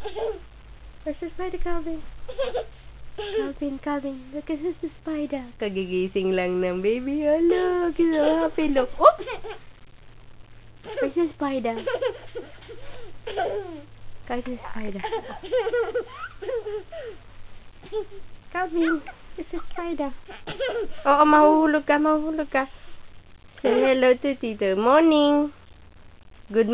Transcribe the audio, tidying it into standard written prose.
Where's the spider, Calvin? Calvin, look at the spider. Kagigising lang ng baby. Oh, look, he's so happy. Look. Oh! Where's the spider? Where's the spider? Calvin, it's a spider. Oo, mahuhulog ka. Say hello to Tito. Morning. Good